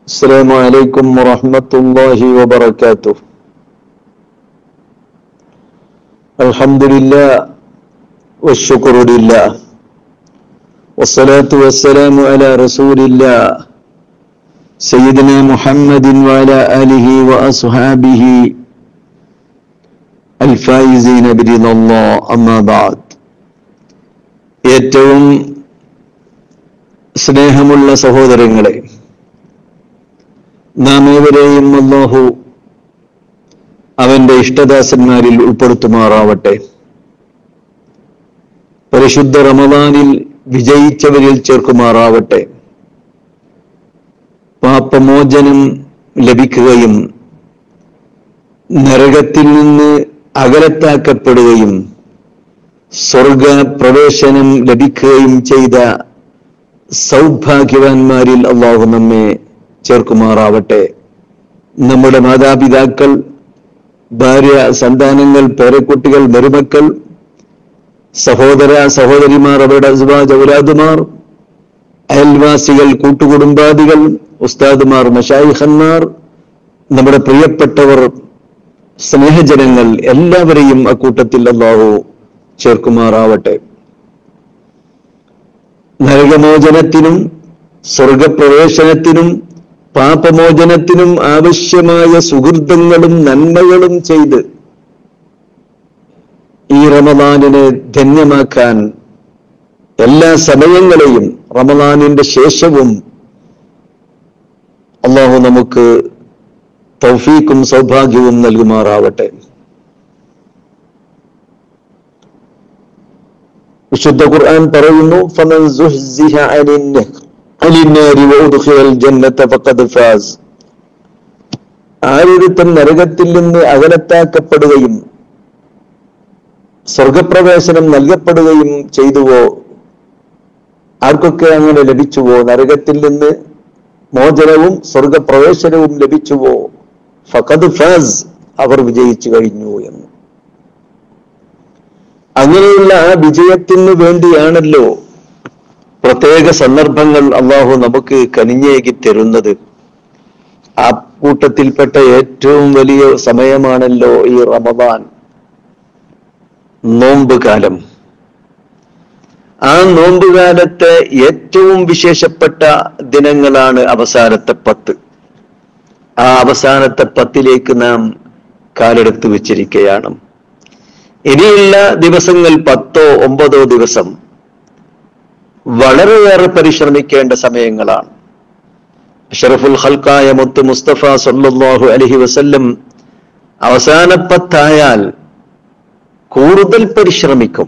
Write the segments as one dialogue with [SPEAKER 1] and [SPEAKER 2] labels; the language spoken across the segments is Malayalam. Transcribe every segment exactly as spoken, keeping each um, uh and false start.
[SPEAKER 1] السلام عليكم ورحمة الله وبركاته. الحمد لله والشكر لله والصلاة والسلام على رسول الله سيدنا محمد وعلى آله وأصحابه الفائزين برضا الله. أما بعد. ഏറ്റവും സ്നേഹമുള്ള സഹോദരങ്ങളെ, നാം ഏവരെയും അല്ലാഹു അവന്റെ ഇഷ്ടദാസന്മാരിൽ ഉൾപ്പെടുത്തുമാറാവട്ടെ. പരിശുദ്ധ റമദാനിൽ വിജയിച്ചവരിൽ ചേർക്കുമാറാവട്ടെ. പാപമോചനം ലഭിക്കുകയും നരകത്തിൽ നിന്ന് അകലത്താക്കപ്പെടുകയും സ്വർഗ പ്രവേശനം ലഭിക്കുകയും ചെയ്ത സൗഭാഗ്യവാന്മാരിൽ അല്ലാഹു നമ്മെ ചേർക്കുമാറാവട്ടെ. നമ്മുടെ മാതാപിതാക്കൾ, ഭാര്യ, സന്താനങ്ങൾ, പേരക്കുട്ടികൾ, മരുമക്കൾ, സഹോദര സഹോദരിമാർ, അവരുടെ അസ്വാജ്, ഔലാദുമാർ, അയൽവാസികൾ, കൂട്ടുകുടുംബാദികൾ, ഉസ്താദുമാർ, മശായിഖന്മാർ, നമ്മുടെ പ്രിയപ്പെട്ടവർ, സ്നേഹജനങ്ങൾ എല്ലാവരെയും അക്കൂട്ടത്തിൽ അല്ലാഹു ചേർക്കുമാറാവട്ടെ. നരകമോചനത്തിനും സ്വർഗപ്രവേശനത്തിനും പാപമോചനത്തിനും ആവശ്യമായ സുഹൃത്തുക്കളും നന്മകളും ചെയ്ത് ഈ റമദാനിനെ ധന്യമാക്കാൻ എല്ലാ സമയങ്ങളെയും റമദാനിന്റെ ശേഷവും അല്ലാഹു നമുക്ക് തൗഫീഖും സൗഭാഗ്യവും നൽകുമാറാവട്ടെ. വിശുദ്ധ ഖുർആൻ പറയുന്നു, ഫമൻ സുഹ്സിഹ അനിന്നാരി വഉദ്ഖിലൽ ജന്നത ഫഖദ് ഫാസ്. ആരൊരുത്തൻ നരകത്തിൽ നിന്ന് അകലത്താക്കപ്പെടുകയും സ്വർഗപ്രവേശനം നൽകപ്പെടുകയും ചെയ്തുവോ, ആർക്കൊക്കെ അങ്ങനെ ലഭിച്ചുവോ, നരകത്തിൽ നിന്ന് മോചനവും സ്വർഗപ്രവേശനവും ലഭിച്ചുവോ, ഫഖദ് ഫാസ്, അവർ വിജയിച്ചു കഴിഞ്ഞു എന്ന്. അങ്ങനെയുള്ള ആ വിജയത്തിന് വേണ്ടിയാണല്ലോ പ്രത്യേക സന്ദർഭങ്ങൾ അല്ലാഹു നമുക്ക് കനിഞ്ഞേകി തരുന്നത്. ആ കൂട്ടത്തിൽപ്പെട്ട ഏറ്റവും വലിയ സമയമാണല്ലോ ഈ റമദാൻ, നോമ്പ് കാലം. ആ നോമ്പ് കാലത്തെ ഏറ്റവും വിശേഷപ്പെട്ട ദിനങ്ങളാണ് അവസാനത്തെ പത്ത്. ആ അവസാനത്തെ പത്തിലേക്ക് നാം കാലെടുത്ത് വെച്ചിരിക്കുകയാണ്. ഇനിയുള്ള ദിവസങ്ങൾ പത്തോ ഒമ്പതോ ദിവസം വളരെയേറെ പരിശ്രമിക്കേണ്ട സമയങ്ങളാണ്. അഷ്റഫുൽ ഖൽഖായ മുത്ത് മുസ്തഫ സല്ലല്ലാഹു അലൈഹി വസല്ലം അവസാന പത്തായാൽ കൂടുതൽ പരിശ്രമിക്കും,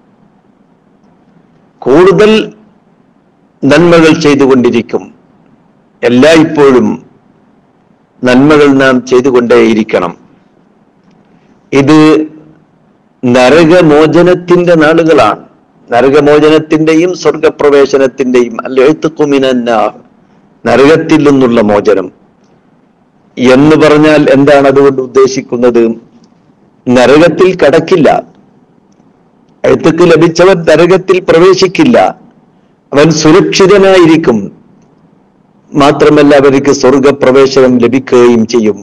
[SPEAKER 1] കൂടുതൽ നന്മകൾ ചെയ്തുകൊണ്ടിരിക്കും. എല്ലായ്പ്പോഴും നന്മകൾ നാം ചെയ്തുകൊണ്ടേയിരിക്കണം. ഇത് നരകമോചനത്തിന്റെ നാളുകളാണ്. നരകമോചനത്തിന്റെയും സ്വർഗപ്രവേശനത്തിന്റെയും അൽഇത്ഖു മിനന്നാർ, നരകത്തിൽ നിന്നുള്ള മോചനം എന്ന് പറഞ്ഞാൽ എന്താണ് അതുകൊണ്ട് ഉദ്ദേശിക്കുന്നത്? നരകത്തിൽ കടക്കില്ല. ഇത്ഖ് ലഭിച്ചവൻ നരകത്തിൽ പ്രവേശിക്കില്ല, അവൻ സുരക്ഷിതനായിരിക്കും. മാത്രമല്ല അവർക്ക് സ്വർഗപ്രവേശനം ലഭിക്കുകയും ചെയ്യും.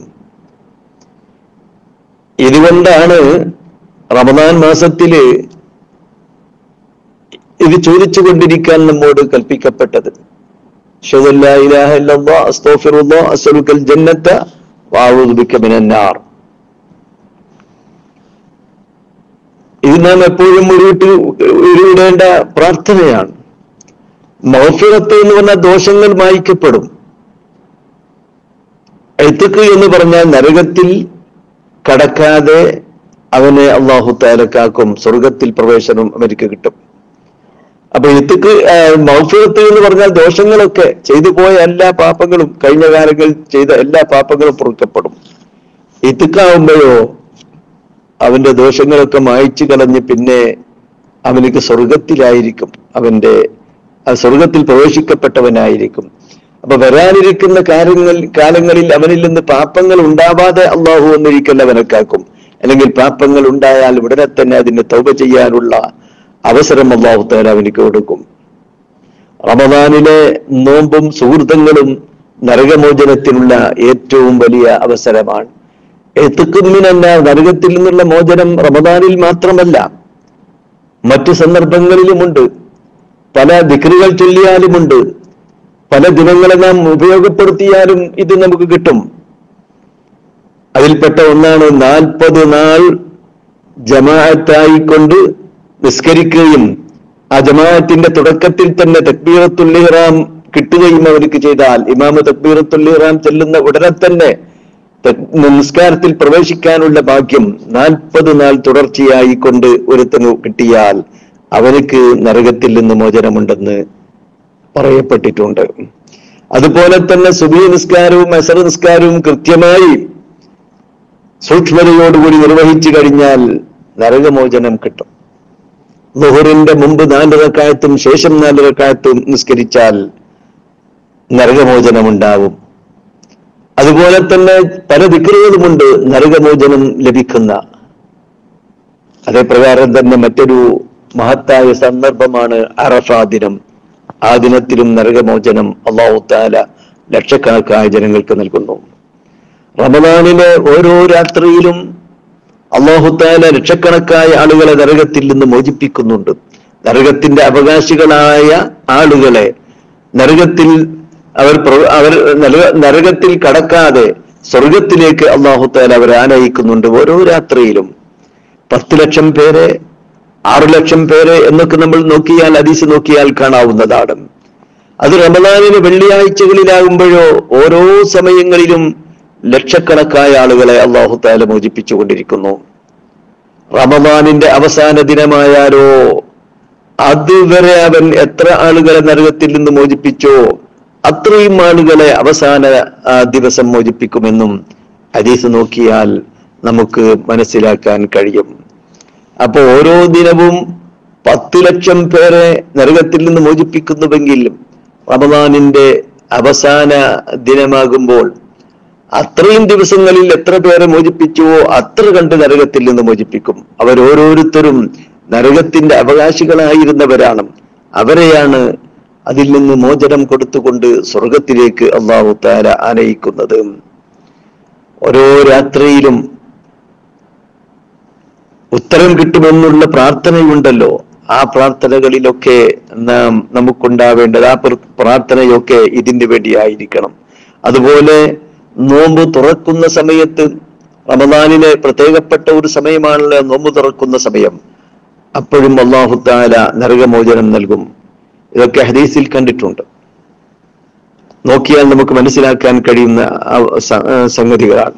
[SPEAKER 1] ഇതുകൊണ്ടാണ് റമദാൻ മാസത്തില് ഇത് ചോദിച്ചുകൊണ്ടിരിക്കാൻ നമ്മോട് കൽപ്പിക്കപ്പെട്ടത്. അശ്ഹദു അല്ലാ ഇലാഹ ഇല്ലല്ലാഹ് അസ്തഗ്ഫിറുല്ലാഹ് അസ്അലുക്കൽ ജന്നത വഅഊദു ബിക മിനന്നാർ. ഇത് നാം എപ്പോഴും ഉരുവിട്ട് ഉരുവിടേണ്ട പ്രാർത്ഥനയാണ്. മഗ്ഫിറത്ത് എന്ന് പറഞ്ഞാൽ ദോഷങ്ങൾ മായ്ക്കപ്പെടും. ഇത്ഖ് എന്ന് പറഞ്ഞാൽ നരകത്തിൽ കടക്കാതെ അവനെ അല്ലാഹു തആല കാക്കും, സ്വർഗത്തിൽ പ്രവേശനം അവർക്ക് കിട്ടും. അപ്പൊ ഇത്ഖ് മഗ്ഫിറത്ത് എന്ന് പറഞ്ഞാൽ ദോഷങ്ങളൊക്കെ ചെയ്തു പോയ എല്ലാ പാപങ്ങളും, കഴിഞ്ഞ കാലങ്ങളിൽ ചെയ്ത എല്ലാ പാപങ്ങളും പൊറുക്കപ്പെടും. ഇത്ഖാവുമ്പോഴോ അവന്റെ ദോഷങ്ങളൊക്കെ മായ്ച്ചു കളഞ്ഞ് പിന്നെ അവനിക്ക് സ്വർഗത്തിലായിരിക്കും, അവന്റെ സ്വർഗത്തിൽ പ്രവേശിക്കപ്പെട്ടവനായിരിക്കും. അപ്പൊ വരാനിരിക്കുന്ന കാര്യങ്ങൾ കാലങ്ങളിൽ അവനിൽ നിന്ന് പാപങ്ങൾ ഉണ്ടാവാതെ അള്ളാഹു ഒന്നിരിക്കൽ അവനെ കാക്കും. അല്ലെങ്കിൽ പാപങ്ങൾ ഉണ്ടായാൽ ഉടനെ തന്നെ അതിന് തൗബ ചെയ്യാനുള്ള അവസരം അല്ലാഹു തആല അവനിക്ക് കൊടുക്കും. റമദാനിലെ നോമ്പും സുഹൃത്തുക്കളും നരകമോചനത്തിനുള്ള ഏറ്റവും വലിയ അവസരമാണ്. എത്തുക്കുമിനല്ല, നരകത്തിൽ നിന്നുള്ള മോചനം റമദാനിൽ മാത്രമല്ല, മറ്റു സന്ദർഭങ്ങളിലുമുണ്ട്. പല ദിക്റുകൾ ചൊല്ലിയാലുമുണ്ട്, പല ദിനങ്ങളെ നാം ഉപയോഗപ്പെടുത്തിയാലും ഇത് നമുക്ക് കിട്ടും. അതിൽപ്പെട്ട ഒന്നാണ് നാൽപ്പത് നാൾ ജമാഅത്തായിക്കൊണ്ട് നിസ്കരിക്കുകയും ആ ജമാഅത്തിന്റെ തുടക്കത്തിൽ തന്നെ തക്ബീറത്തുൽ ഇഹ്റാം കിട്ടുകയും അവർക്ക് ചെയ്താൽ, ഇമാമ് തക്ബീറത്തുൽ ഇഹ്റാം ചെല്ലുന്ന ഉടനെ തന്നെ നിസ്കാരത്തിൽ പ്രവേശിക്കാനുള്ള ഭാഗ്യം നാൽപ്പത് നാൾ തുടർച്ചയായി കൊണ്ട് ഒരുത്തന് കിട്ടിയാൽ അവർക്ക് നരകത്തിൽ നിന്ന് മോചനമുണ്ടെന്ന് പറയപ്പെട്ടിട്ടുണ്ട്. അതുപോലെ തന്നെ സുബഹി നിസ്കാരവും അസർ നിസ്കാരവും കൃത്യമായി സൂക്ഷ്മതയോടുകൂടി നിർവഹിച്ചു കഴിഞ്ഞാൽ നരകമോചനം കിട്ടും. ളുഹറിന്റെ മുമ്പ് നാല് റക്അത്തും ശേഷം നാല് റക്അത്തും നിസ്കരിച്ചാൽ നരകമോചനം ഉണ്ടാവും. അതുപോലെ തന്നെ പല ദിക്റുകളുമുണ്ട് നരകമോചനം ലഭിക്കുന്ന. അതേപ്രകാരം തന്നെ മറ്റൊരു മഹത്തായ സന്ദർഭമാണ് അറഫാ ദിനം. ആ ദിനത്തിലും നരകമോചനം അല്ലാഹു തആല ലക്ഷക്കണക്കായ ജനങ്ങൾക്ക് നൽകുന്നു. റമദാനിലെ ഓരോ രാത്രിയിലും അല്ലാഹു തആല ലക്ഷക്കണക്കായ ആളുകളെ നരകത്തിൽ നിന്ന് മോചിപ്പിക്കുന്നുണ്ട്. നരകത്തിന്റെ അവകാശികളായ ആളുകളെ നരകത്തിൽ അവർ അവർ നരകത്തിൽ കടക്കാതെ സ്വർഗത്തിലേക്ക് അല്ലാഹു തആല അവരെ ആനയിക്കുന്നുണ്ട്. ഓരോ രാത്രിയിലും പത്ത് ലക്ഷം പേരെ, ആറു ലക്ഷം പേരെ എന്നൊക്കെ നമ്മൾ നോക്കിയാൽ, ഹദീസ് നോക്കിയാൽ കാണാവുന്നതാണ്. അത് റമദാനിന് വെള്ളിയാഴ്ചകളിലാകുമ്പോഴോ ഓരോ സമയങ്ങളിലും ലക്ഷക്കണക്കായ ആളുകളെ അല്ലാഹു തആല മോചിപ്പിച്ചുകൊണ്ടിരിക്കുന്നു. റമദാനിന്റെ അവസാന ദിനമായാലോ അതുവരെ അവൻ എത്ര ആളുകളെ നരകത്തിൽ നിന്ന് മോചിപ്പിച്ചോ അത്രയും ആളുകളെ അവസാന ദിവസം മോചിപ്പിക്കുമെന്നും ഹദീസ് നോക്കിയാൽ നമുക്ക് മനസ്സിലാക്കാൻ കഴിയും. അപ്പൊ ഓരോ ദിനവും പത്ത് ലക്ഷം പേരെ നരകത്തിൽ നിന്ന് മോചിപ്പിക്കുന്നുവെങ്കിൽ റമദാനിന്റെ അവസാന ദിനമാകുമ്പോൾ അത്രയും ദിവസങ്ങളിൽ എത്ര പേരെ മോചിപ്പിച്ചുവോ അത്ര കണ്ട് നരകത്തിൽ നിന്ന് മോചിപ്പിക്കും. അവരോരോരുത്തരും നരകത്തിന്റെ അവകാശികളായിരുന്നവരാണ്. അവരെയാണ് അതിൽ നിന്ന് മോചനം കൊടുത്തുകൊണ്ട് സ്വർഗത്തിലേക്ക് അല്ലാഹു തആല ആനയിക്കുന്നത്. ഓരോ രാത്രിയിലും ഉത്തരം കിട്ടുമെന്നുള്ള പ്രാർത്ഥനയുണ്ടല്ലോ, ആ പ്രാർത്ഥനകളിലൊക്കെ നാം നമുക്കുണ്ടാവേണ്ടത് ആ പ്രാർത്ഥനയൊക്കെ ഇതിന് വേണ്ടിയായിരിക്കണം. അതുപോലെ നോമ്പ് തുറക്കുന്ന സമയത്ത്, റമദാനിലെ പ്രത്യേകപ്പെട്ട ഒരു സമയമാണല്ലോ നോമ്പ് തുറക്കുന്ന സമയം, അപ്പോഴും അല്ലാഹു തആല നരകമോചനം നൽകും. ഇതൊക്കെ ഹദീസിൽ കണ്ടിട്ടുണ്ട്. നോക്കിയാൽ നമുക്ക് മനസ്സിലാക്കാൻ കഴിയുന്ന സംഗതികളാണ്.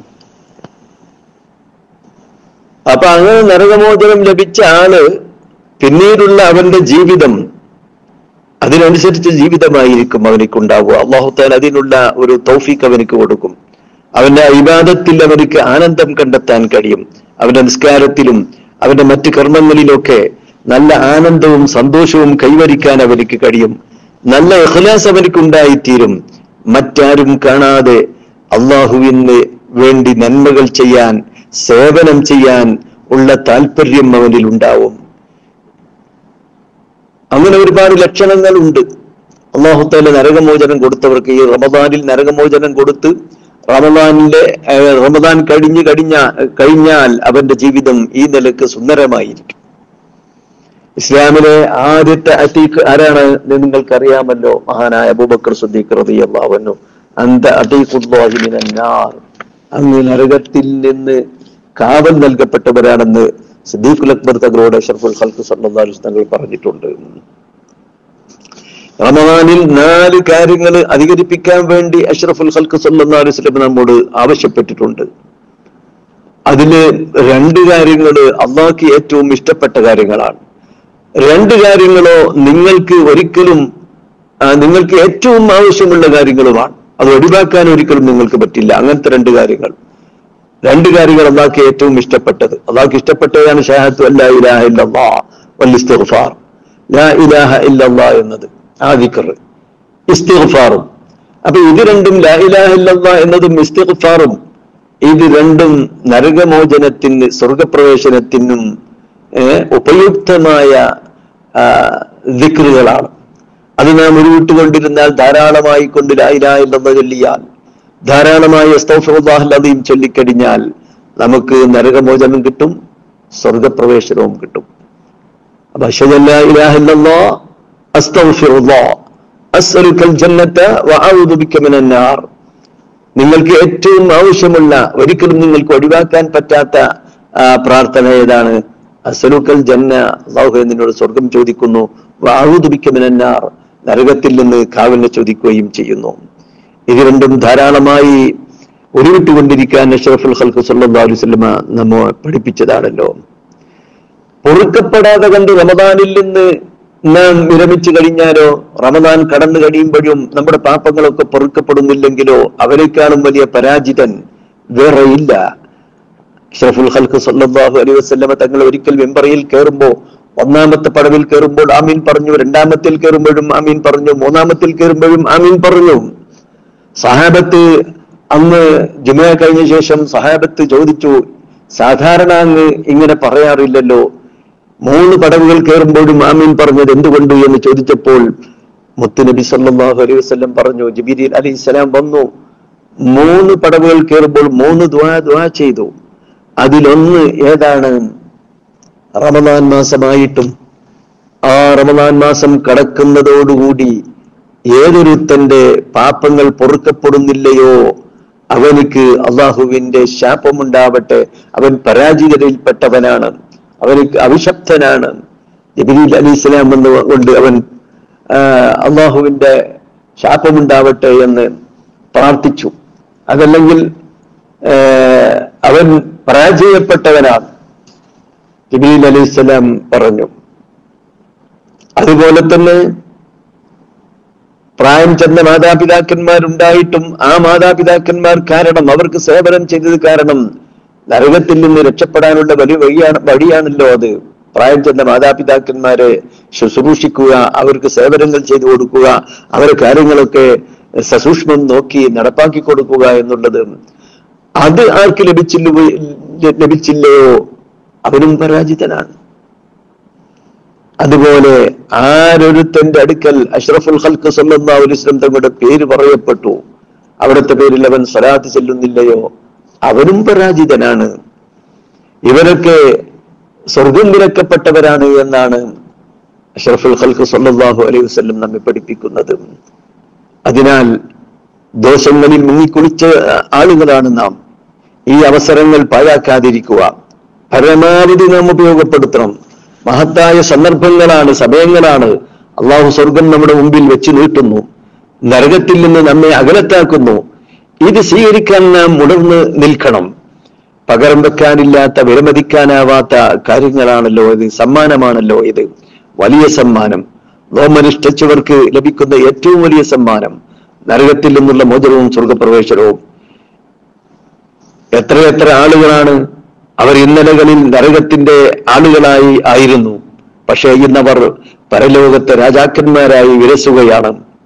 [SPEAKER 1] അപ്പൊ അങ്ങനെ നരകമോചനം ലഭിച്ച ആള് പിന്നീടുള്ള അവന്റെ ജീവിതം അതിനനുസരിച്ച് ജീവിതമായിരിക്കും അവനിക്കുണ്ടാവുക. അല്ലാഹു തആല അതിനുള്ള ഒരു തൗഫീഖ് അവനിക്ക് കൊടുക്കും. അവന്റെ ഇബാദത്തിൽ അവർക്ക് ആനന്ദം കണ്ടെത്താൻ കഴിയും. അവന്റെ നിസ്കാരത്തിലും അവന്റെ മറ്റു കർമ്മങ്ങളിലൊക്കെ നല്ല ആനന്ദവും സന്തോഷവും കൈവരിക്കാൻ അവർക്ക് കഴിയും. നല്ല ഇഖ്ലാസ് അവർക്ക് ഉണ്ടായിത്തീരും. മറ്റാരും കാണാതെ അള്ളാഹുവിന് വേണ്ടി നന്മകൾ ചെയ്യാൻ, സേവനം ചെയ്യാൻ ഉള്ള താല്പര്യം അവനിൽ ഉണ്ടാവും. അങ്ങനെ ഒരുപാട് ലക്ഷണങ്ങൾ ഉണ്ട്. അല്ലാഹു തആല നരകമോചനം കൊടുത്തവർക്ക് ഈ റമദാനിൽ നരകമോചനം കൊടുത്ത് റമദാനിലെ റമദാൻ കഴിഞ്ഞു കഴിഞ്ഞ കഴിഞ്ഞാൽ അവന്റെ ജീവിതം ഈ നിലക്ക് സുന്ദരമായിരിക്കും. ഇസ്ലാമിലെ ആദ്യത്തെ അതീഖ് ആരാണ് നിങ്ങൾക്കറിയാമല്ലോ, മഹാനായ അബൂബക്കർ സിദ്ദീഖ് റളിയല്ലാഹു അൻഹു. അന്ത അതീഖുല്ലാഹി മിനൻ നാർ, അങ്ങ് നരകത്തിൽ നിന്ന് കാവൽ നൽകപ്പെട്ടവരാണെന്ന് സിദ്ദീഖുൽ അക്ബർ തങ്ങളോട് അഷ്റഫുൽ ഖൽഖ് സല്ലല്ലാഹു അലൈഹി വസല്ലം പറഞ്ഞിട്ടുണ്ട്. റമദാനിൽ നാല് കാര്യങ്ങൾ അധികരിപ്പിക്കാൻ വേണ്ടി അഷ്റഫുൽ ഖൽഖ് സല്ലല്ലാഹു അലൈഹി വസല്ലം നമ്മോട് ആവശ്യപ്പെട്ടിട്ടുണ്ട്. അതില് രണ്ട് കാര്യങ്ങള് അള്ളാഹ്ക്ക് ഏറ്റവും ഇഷ്ടപ്പെട്ട കാര്യങ്ങളാണ്. രണ്ട് കാര്യങ്ങളോ നിങ്ങൾക്ക് ഒരിക്കലും നിങ്ങൾക്ക് ഏറ്റവും ആവശ്യമുള്ള കാര്യങ്ങളുമാണ്. അത് ഒഴിവാക്കാൻ ഒരിക്കലും നിങ്ങൾക്ക് പറ്റില്ല. അങ്ങനത്തെ രണ്ട് കാര്യങ്ങൾ രണ്ട് കാര്യങ്ങൾ അള്ളാഹ്ക്ക് ഏറ്റവും ഇഷ്ടപ്പെട്ടത്. അള്ളാഹ്ക്ക് ഇഷ്ടപ്പെട്ടതാണ് ഷഹാദത്തു അല്ലാ ഇലാഹ ഇല്ലല്ലാഹ് വൽ ഇസ്തിഗ്ഫാർ. ലാ ഇലാഹ ഇല്ലല്ലാഹ് എന്നത് ആ ദിക്ർ, ഇസ്തിഗ്ഫാറും. അപ്പൊ ഇത് രണ്ടും, ലാ ഇലാഹ ഇല്ലല്ലാഹ് എന്നതും ഇസ്തിഗ്ഫാറും, ഇത് രണ്ടും നരകമോചനത്തിന് സ്വർഗപ്രവേശനത്തിനും ഉപയുക്തമായ ദിക്റുകളാണ്. അത് നാം ഉരുവിട്ടുകൊണ്ടിരുന്നാൽ, ധാരാളമായി കൊണ്ട് ലാ ഇലാഹ ഇല്ലല്ലാഹ് ചൊല്ലിയാൽ, ധാരാളമായി അസ്തഗ്ഫിറുല്ലാഹൽ അദീം ചൊല്ലിക്കഴിഞ്ഞാൽ നമുക്ക് നരകമോചനം കിട്ടും, സ്വർഗപ്രവേശനവും കിട്ടും. അപ്പൊ അശ്ഹദു അല്ലാ ഇലാഹ ഇല്ലല്ലാഹ് അസ്തഗ്ഫിറുല്ലാഹ് അസ്അലുക്കൽ ജന്നത വഅഊദു ബിക മിനൻ നാർ. നിങ്ങൾക്ക് ഏറ്റവും ആവശ്യമുള്ള, ഒരിക്കലും നിങ്ങൾക്ക് ഒഴിവാക്കാൻ പറ്റാത്ത പ്രാർത്ഥന ഏതാണ്? അസ്അലുക്കൽ ജന്ന, അല്ലാഹു നിന്നോട് സ്വർഗം ചോദിക്കുന്നു, വഅഊദു ബിക മിനൻ നാർ, നരകത്തിൽ നിന്ന് കാവലിനെ ചോദിക്കുകയും ചെയ്യുന്നു. ഇത് രണ്ടും ധാരാളമായി ഉരുവിട്ടുകൊണ്ടിരിക്കാൻ അഷ്റഫുൽ ഖൽഖ് സല്ലല്ലാഹു അലൈഹി വസല്ലമ നമ്മെ പഠിപ്പിച്ചതാണല്ലോ. പൊറുക്കപ്പെടാതെ കണ്ട് റമദാനിൽ നിന്ന് നാം വിരമിച്ചു കഴിഞ്ഞാലോ, റമദാൻ കടന്നു കഴിയുമ്പോഴും നമ്മുടെ പാപങ്ങളൊക്കെ പൊറുക്കപ്പെടുന്നില്ലെങ്കിലോ അവരെക്കാളും വലിയ പരാജിതൻ വേറെയില്ല. അഷ്റഫുൽ ഖൽഖ് സല്ലല്ലാഹു അലൈഹി വസല്ലമ തങ്ങൾ ഒരിക്കൽ മിമ്പറിൽ കയറുമ്പോ, ഒന്നാമത്തെ പടവിൽ കയറുമ്പോൾ ആമീൻ പറഞ്ഞു, രണ്ടാമത്തിൽ കയറുമ്പോഴും ആമീൻ പറഞ്ഞു, മൂന്നാമത്തിൽ കയറുമ്പോഴും ആമീൻ പറഞ്ഞു. സഹാബത്ത് അന്ന് ജുമുഅ കഴിഞ്ഞ ശേഷം സഹാബത്ത് ചോദിച്ചു, സാധാരണ അങ്ങ് ഇങ്ങനെ പറയാറില്ലല്ലോ, മൂന്ന് പടവുകൾ കയറുമ്പോഴും ആമീൻ പറഞ്ഞത് എന്തുകൊണ്ട് എന്ന് ചോദിച്ചപ്പോൾ മുത്തുനബി സല്ലല്ലാഹു അലൈഹി വസല്ലം പറഞ്ഞു, ജിബ്രീൽ അലൈഹിസ്സലാം വന്നു, മൂന്ന് പടവുകൾ കയറുമ്പോൾ മൂന്ന് ദുആ ദുആ ചെയ്തു. അതിലൊന്ന് ഏതാണ്? റമദാൻ മാസമായിട്ടും ആ റമദാൻ മാസം കടക്കുന്നതോടുകൂടി ഏതൊരുത്തന്റെ പാപങ്ങൾ പൊറുക്കപ്പെടുന്നില്ലയോ അവനിക്ക് അള്ളാഹുവിന്റെ ശാപമുണ്ടാവട്ടെ, അവൻ പരാജിതരിൽപ്പെട്ടവനാണ്, അവനിക്ക് അവിശപ്തനാണ്. ജിബ്രീൽ അലൈഹിസ്സലാം കൊണ്ട് അവൻ അള്ളാഹുവിന്റെ ശാപമുണ്ടാവട്ടെ എന്ന് പ്രാർത്ഥിച്ചു. അതല്ലെങ്കിൽ അവൻ പരാജയപ്പെട്ടവനാണ്, ജിബ്രീൽ അലൈഹിസ്സലാം പറഞ്ഞു. അതുപോലെ തന്നെ പ്രായം ചെന്ന മാതാപിതാക്കന്മാരുണ്ടായിട്ടും ആ മാതാപിതാക്കന്മാർ കാരണം, അവർക്ക് സേവനം ചെയ്തത് കാരണം നരകത്തിൽ നിന്ന് രക്ഷപ്പെടാനുള്ള വലിയ വഴിയാണ് വഴിയാണല്ലോ അത്. പ്രായം ചെന്ന മാതാപിതാക്കന്മാരെ ശുശ്രൂഷിക്കുക, അവർക്ക് സേവനങ്ങൾ ചെയ്തു കൊടുക്കുക, അവരെ കാര്യങ്ങളൊക്കെ സസൂക്ഷ്മം നോക്കി നടപ്പാക്കി കൊടുക്കുക എന്നുള്ളത്, അത് ആർക്ക് ലഭിച്ചില്ല ലഭിച്ചില്ലയോ അവനും പരാജിതനാണ്. അതുപോലെ ആരൊരുത്തന്റെ അടുക്കൽ അഷ്റഫുൽ ഖൽഖ് സല്ലല്ലാഹു അലൈഹി വസല്ലം തങ്ങളുടെ പേര് പറയപ്പെട്ടു, അവിടുത്തെ പേരിൽ അവൻ സ്വലാത്ത് ചെല്ലുന്നില്ലയോ അവനും പരാജിതനാണ്. ഇവരൊക്കെ സ്വർഗം വിലക്കപ്പെട്ടവരാണ് എന്നാണ് അഷ്റഫുൽ ഖൽഖ് സല്ലല്ലാഹു അലൈഹി വസല്ലം നമ്മെ പഠിപ്പിക്കുന്നത്. അതിനാൽ ദോഷങ്ങളിൽ മുങ്ങിക്കുളിച്ച ആളുകളാണ് നാം. ഈ അവസരങ്ങൾ പാഴാക്കാതിരിക്കുക, പരമാവധി നാം ഉപയോഗപ്പെടുത്തണം. മഹത്തായ സന്ദർഭങ്ങളാണ്, സമയങ്ങളാണ്. അള്ളാഹു സ്വർഗം നമ്മുടെ മുമ്പിൽ വെച്ച് നീട്ടുന്നു, നരകത്തിൽ നിന്ന് നമ്മെ അകലത്താക്കുന്നു. ഇത് സ്വീകരിക്കാൻ നാം ഉണർന്ന് നിൽക്കണം. പകരം വെക്കാനില്ലാത്ത, വിലമതിക്കാനാവാത്ത കാര്യങ്ങളാണല്ലോ ഇത്, സമ്മാനമാണല്ലോ ഇത്, വലിയ സമ്മാനം. നോമനുഷ്ഠിച്ചവർക്ക് ലഭിക്കുന്ന ഏറ്റവും വലിയ സമ്മാനം നരകത്തിൽ നിന്നുള്ള മോചനവും സ്വർഗപ്രവേശനവും. എത്രയെത്ര ആളുകളാണ് അവർ ഇന്നലകളിൽ നരകത്തിന്റെ ആളുകളായി ആയിരുന്നു, പക്ഷേ ഇന്നവർ പരലോകത്തെ രാജാക്കന്മാരായി വിലസുകയാണ്.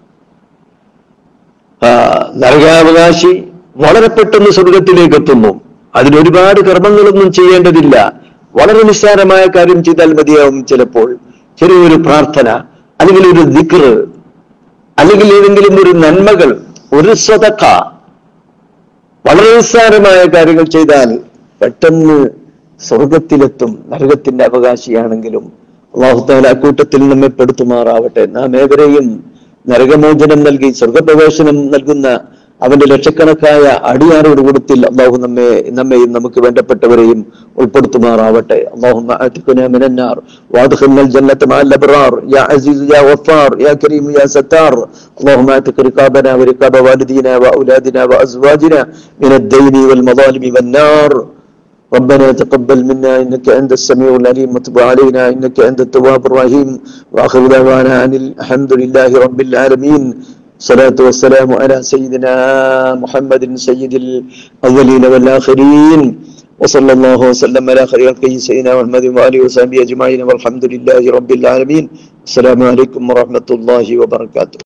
[SPEAKER 1] ആ നരകാവകാശി വളരെ പെട്ടെന്ന് സ്വർഗത്തിലേക്ക് എത്തുന്നു. അതിനൊരുപാട് കർമ്മങ്ങളൊന്നും ചെയ്യേണ്ടതില്ല, വളരെ നിസ്സാരമായ കാര്യം ചെയ്താൽ മതിയാവും. ചിലപ്പോൾ ചെറിയൊരു പ്രാർത്ഥന, അല്ലെങ്കിൽ ഒരു ദിക്ർ, അല്ലെങ്കിൽ ഏതെങ്കിലും ഒരു നന്മകൾ, ഒരു സ്വതക്ക, വളരെ നിസ്സാരമായ കാര്യങ്ങൾ ചെയ്താൽ പെട്ടെന്ന് സ്വർഗത്തിലെത്തും. നരകത്തിന്റെ അവകാശിയാണെങ്കിലും അല്ലാഹു തആല കൂട്ടത്തിൽ നമ്മെ പെടുത്തുമാറാവട്ടെ. നാം ഏവരെയും നരകമോചനം നൽകി സ്വർഗപ്രവേശനം നൽകുന്ന അവന്റെ ലക്ഷക്കണക്കായ അടിയാറുടെ കൂട്ടത്തിൽ അല്ലാഹു നമ്മെ നമ്മെയും നമുക്ക് വേണ്ടപ്പെട്ടവരെയും ഉൾപ്പെടുത്തുമാറാവട്ടെ. അല്ലാഹുമ്മ ആതിഖ്നാ മിനൻ നാർ വഅദ്ഖിൽനൽ ജന്നത മഅൽ അബ്റാർ യാ അസീസ് യാ ഗഫാർ യാ കരീം യാ സത്താർ. അല്ലാഹുമ്മ ആതിഖ് റിഖാബനാ വറിഖാബ വാലിദീനാ വഔലാദിനാ വഅസ്വാജിനാ മിനദ് ദൈനി വൽ മദാലിമി വൻ നാർ. ربنا تقبل منا إنك أنت السميع العليم وتب علينا إنك أنت التواب الرحيم وآخر دعوانا أن الحمد لله رب العالمين. الصلاة والسلام على سيدنا محمد سيد الأولين والآخرين وصلى الله وسلم على خير خلقه سيدنا محمد وآله وصحبه أجمعين والحمد لله رب العالمين. السلام عليكم ورحمة الله وبركاته.